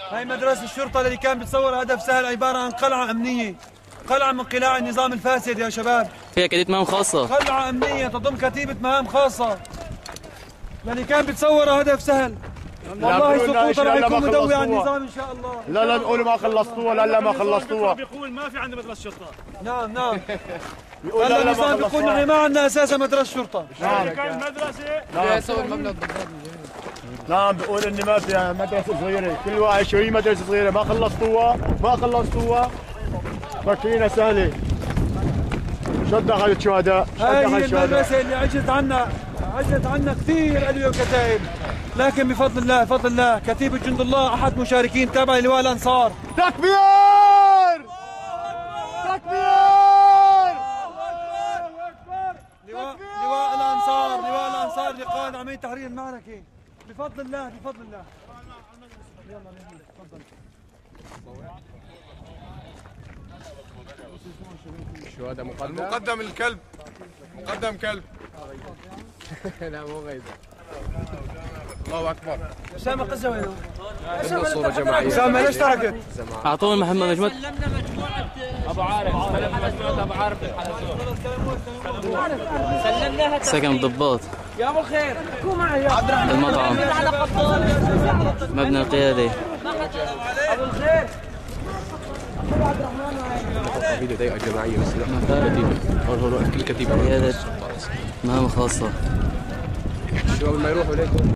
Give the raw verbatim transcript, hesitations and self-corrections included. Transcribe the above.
هاي مدرسة الشرطة الذي كان بتصور هدف سهل، عبارة عن قلعة أمنية، قلعة من قلاع النظام الفاسد يا شباب. فيها كتيبة مهام خاصة. قلعة أمنية تضم كتيبة مهام خاصة. الذي كان بتصور هدف سهل. والله سقوطا راح يكون مدوي على النظام إن شاء الله. لا لا تقولوا ما خلصتوها، لا لا ما خلصتوها. بيقول ما في عندنا مدرسة شرطة. نعم نعم. هلا النظام بيقول نحن ما عندنا أساسا مدرسة شرطة. نعم. كان مدرسة. نعم. يصور مبنى نعم بقول اني ما فيها مدرسة صغيرة، كل واحد شو هي مدرسة صغيرة، ما خلصتوها، ما خلصتوها. فاكرينها سهلة. شو دخل الشهداء؟ هاي هي المدرسة اللي عجزت عنا، عجزت عنا كثير ألوية وكتائب، لكن بفضل الله بفضل الله كتيبة جند الله أحد مشاركين تابع لواء الأنصار. تكبير! تكبير! لواء لواء الأنصار، لواء الأنصار اللي قائد عملية تحرير المعركة. بفضل الله بفضل الله. يلا تفضل. شو هذا مقدم؟ مقدم الكلب، مقدم كلب. لا مو غيظ. الله اكبر. اسامه قزه وينه؟ بدنا صورة جماعية. اسامه ليش تركت؟ اعطونا محمد مجموعة. سلمنا مجموعة ابو عارف، سلمنا مجموعة ابو عارف سلمناها سكن الضباط. يا ابو الخير احكوا معي يا عبد الرحمن. المطعم. مبنى القيادة. ابو الخير فيديو ضيقة جماعية بس لا كتيبة كل كتيبة قيادة مهام خاصة. الشباب ما يروحوا ليكم.